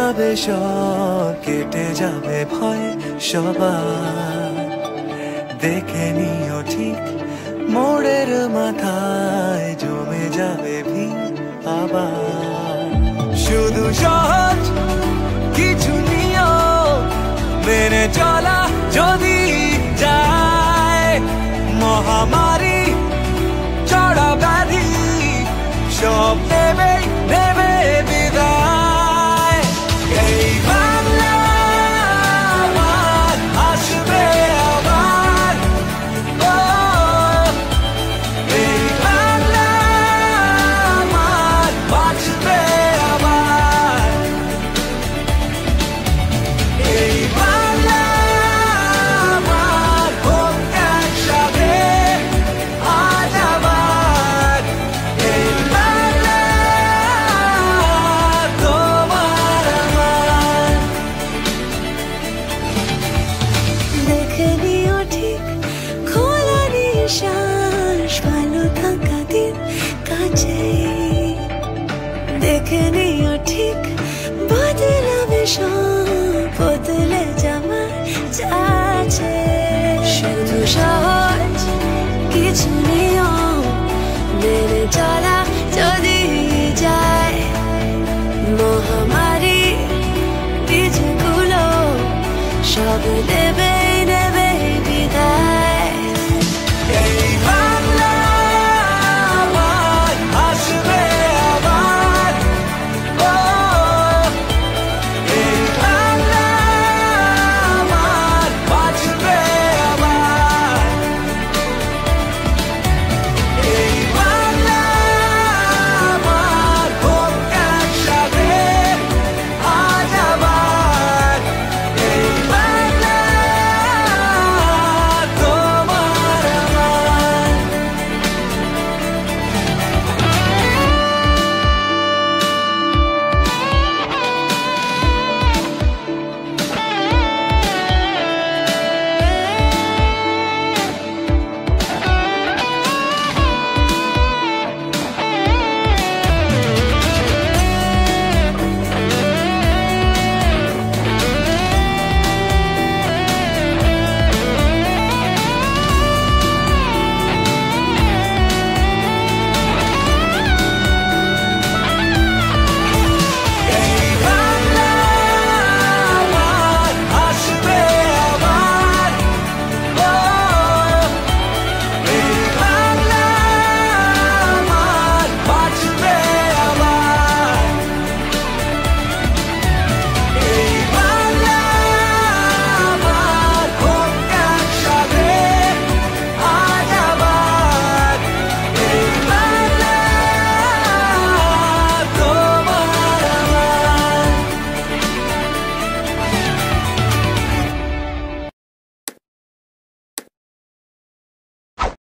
যাবে সব, কেটে যাবে ভয় সবার। দেখে নিও ঠিক মোড়ের মাথায় জমে যাবে ভিড় আবার। শুধু সহজ কিছু নিয়ম মেনে চলা যদি যায়, মহামারী চড়া ব্যাধি সব নেবে নেবে বিদায়। এই বাংলা আমার আসবে আবার, ও এই বাংলা আমার বাঁচবে আবার। এই বাংলা আমার হোক একসাথে আজ আবার। এই বাংলা তোমার আমার। দেখে নিও ঠিক খোলা নিঃশ্বাস, ভালো থাকা দিন কাছে। দেখে নিও ঠিক বদলাবে সব, বদলে যাবার যাচ্ছে। শুধু সহজ কিছু নিয়ম মেনে চলা যদি যায়, মহামারী বীজগুলো সব দেবে